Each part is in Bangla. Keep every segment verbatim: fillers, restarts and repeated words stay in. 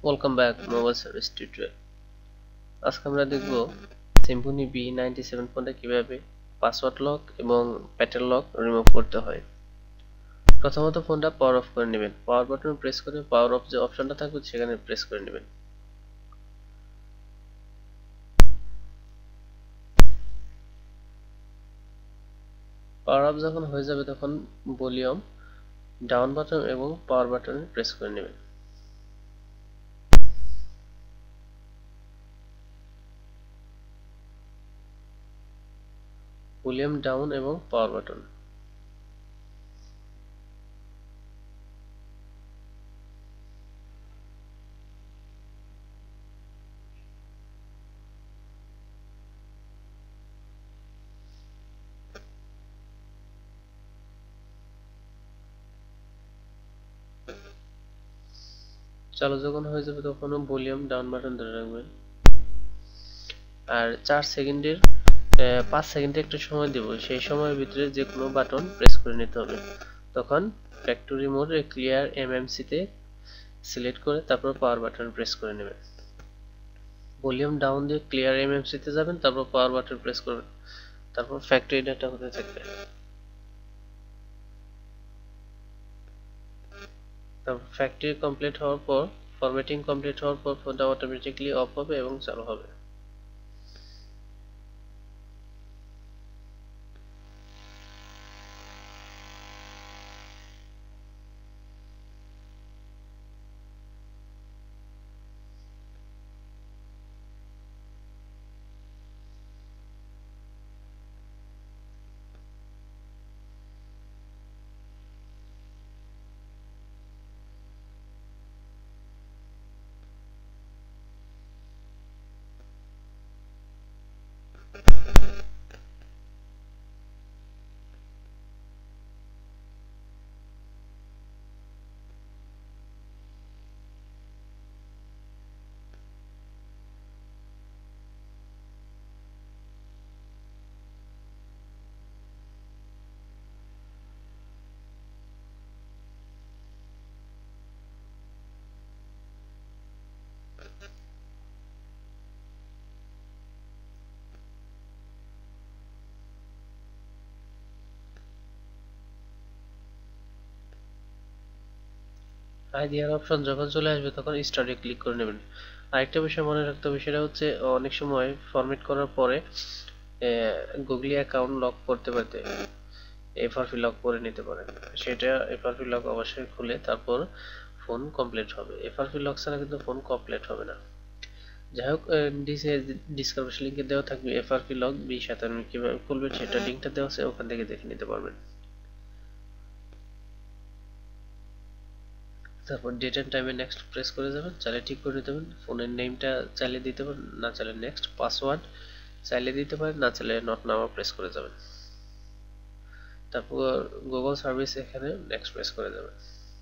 Welcome back mobile service tutorial. আজকে আমরা দেখব সিম্ফনি বি নাইনটি সেভেন ফোনটা কিভাবে পাসওয়ার্ড লক এবং প্যাটার্ন লক রিমুভ করতে হয়। প্রথমত ফোনটা পাওয়ার অফ করে নেবেন। পাওয়ার বাটন প্রেস করে পাওয়ার অফ যে অপশনটা থাকবে সেখানে প্রেস করে নেবেন। পাওয়ার অফ যখন হয়ে যাবে তখন ভলিউম ডাউন বাটন এবং পাওয়ার বাটনে প্রেস করে নেবেন। ভলিউম ডাউন এবং পাওয়ার বাটন। চালু যখন হয়ে যাবে তখন ভলিউম ডাউন বাটন ধরে রাখবেন আর চার সেকেন্ডের পাঁচ সেকেন্ডে একটু সময় দেব। সেই সময়ের ভিতরে যে কোনো বাটন প্রেস করে নিতে হবে। তখন ফ্যাক্টরি মোড ক্লিয়ার এমএমসি তে সিলেক্ট করে তারপর পাওয়ার বাটন প্রেস করে নেবেন। ভলিউম ডাউন দিয়ে ক্লিয়ার এমএমসি তে যাবেন, তারপর পাওয়ার বাটন প্রেস করবেন, তারপর ফ্যাক্টরি ডাটা হতে থাকবে। তারপর ফ্যাক্টরি কমপ্লিট হওয়ার পর ফরম্যাটিং কমপ্লিট হওয়ার পর ফোনটা অটোমেটিক্যালি অফ হবে এবং চালু হবে। আইডিয়ার অপশন যখন চলে আসবে তখন স্টার্টে ক্লিক করে নেবেন। আরেকটা বিষয় মনে রাখতে হবে, সেটা হচ্ছে অনেক সময় ফরম্যাট করার পরে গুগল অ্যাকাউন্ট লক করতে পারতে এফআরপি লক করে নিতে পারেন। সেটা এফআরপি লক অবশ্যই খুলে তারপর ফোন কমপ্লিট হবে। এফআরপি লক ছাড়া কিন্তু ফোন কমপ্লিট হবে না। যাই হোক, ডিসক্রিপশন লিংকে দেওয়া থাকবে এফআরপি লক বি সাতান্ন কিভাবে খুলবেন সেটা লিংকটা দেওয়া আছে, ওখান থেকে দেখে নিতে পারবেন। তারপর ডেট এন্ড টাইমে নেক্সট প্রেস করে যাবেন, চাইলে ঠিক করে দেবেন। ফোনের নেমটা চাইলে দিতে পারেন, না চাইলে নেক্সট। পাসওয়ার্ড চাইলে দিতে পারেন, না চাইলে নট নাও প্রেস করে যাবেন। তারপর গুগল সার্ভিস এখানে নেক্সট প্রেস করে যাবেন।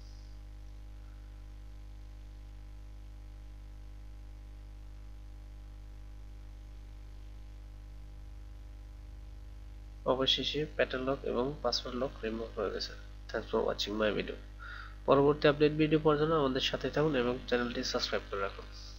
অবশেষে প্যাটার্ন লক এবং পাসওয়ার্ড লক রিমুভ হয়ে গেছে। Thanks for watching my video. পরবর্তী আপডেট ভিডিও পাওয়ার জন্য আমাদের সাথে থাকুন এবং চ্যানেলটি সাবস্ক্রাইব করে রাখুন।